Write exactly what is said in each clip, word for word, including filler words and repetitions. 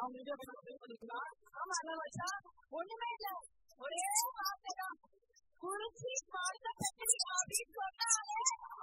அவங்க வீடியோ பண்ணிக்கலாம். ஆமா அதான் வச்சா ஒண்ணுமே இல்ல, ஒரே வார்த்தை தான், குறிச்சி பார்த்த பத்திரி அப்படின்னு சொன்னாலே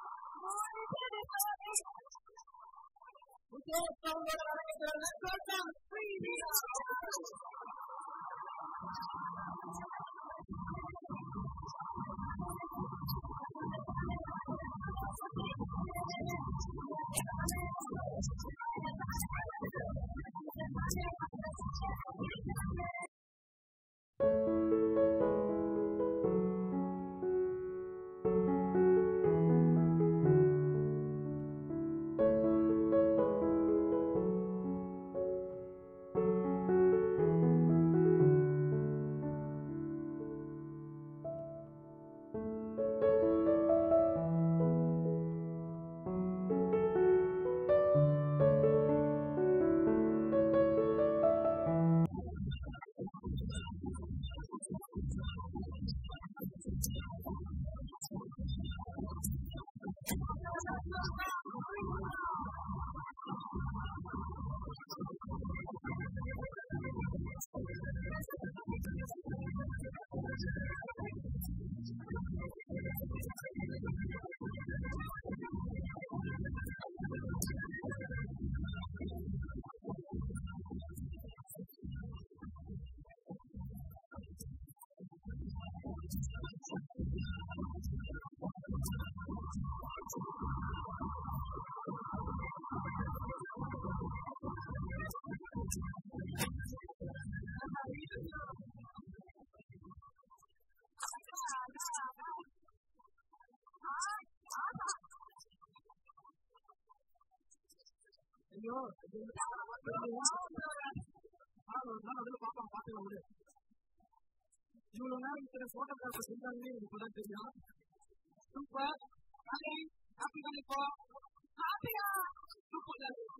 ஐயோ பாப்பா பாத்துக்கலாம் விடு. இவ்வளவு நேரம் இத்தனை போட்டோகிராஃபர் செஞ்சாங்கன்னு எனக்கு இப்பதான் தெரியும். சூப்பர் ஹாப்பி தான். இப்போ ஹாப்பியா சூப்பர்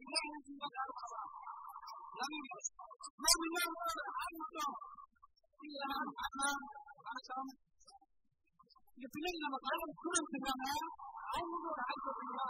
வணக்கம். இங்க பிள்ளைங்க நம்ம காலேஜ் ஸ்டூடெண்ட்ஸ் இருக்காங்க, அவங்க ஒரு ஆள் சொல்றீங்களா?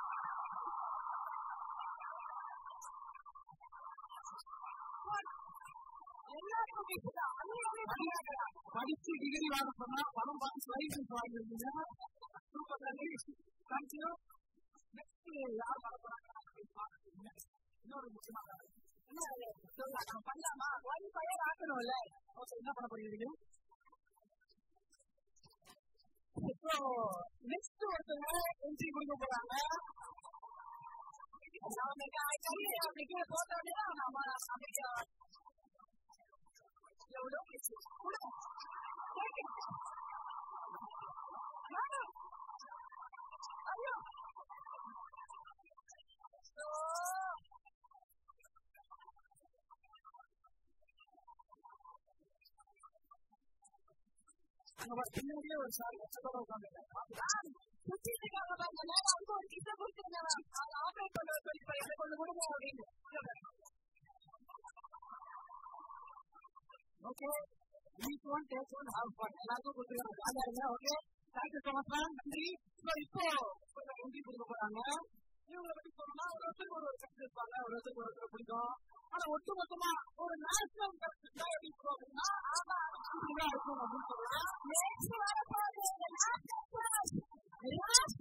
படிச்சு டிகிரி வாங்க சொன்னா பணம் பார்த்து லைசன்ஸ் வாங்கிருக்கீங்க. Super thank you. நெக்ஸ்ட் யார் இன்னொரு முக்கியமான பண்ணலாமா? பையன் ஆக்கணும்ல. ஓகே, என்ன பண்ண போறீங்க? இப்போ நெக்ஸ்ட் ஒருத்தவங்க என்ட்ரி கொடுக்க போறாங்க. போட்டோட நம்ம எவ்வளோ பேசி ஐயோ பின்னாடியே ஒரு சார் லட்சத்தோட உட்காந்துருக்காங்க. ஒரு கிட்ட கொடுத்துருந்தாங்க, அதை ஆப்ரேட் பண்ண சொல்லி கொஞ்சம் கொடுப்போம் அப்படின்னு. Okay, each one take one have fun. எல்லாருக்கும் கொடுத்துருக்காங்க, ஜாலியா இருங்க. Okay, thank you so much ma'am, நன்றி. இப்போ கொஞ்சம் என்ட்ரி கொடுக்க போறாங்க. இவங்களை பத்தி சொல்லணும்னா ஒரு வருஷத்துக்கு ஒரு கட்சி இருப்பாங்க, ஒரு வருஷத்துக்கு ஒரு வருஷம் பிடிக்கும். ஆனா ஒட்டு மொத்தமா ஒரு நேஷனல் கட்சி அப்படின்னு சொல்லணும்னா இருக்கும் அப்படின்னு சொல்லலாம்.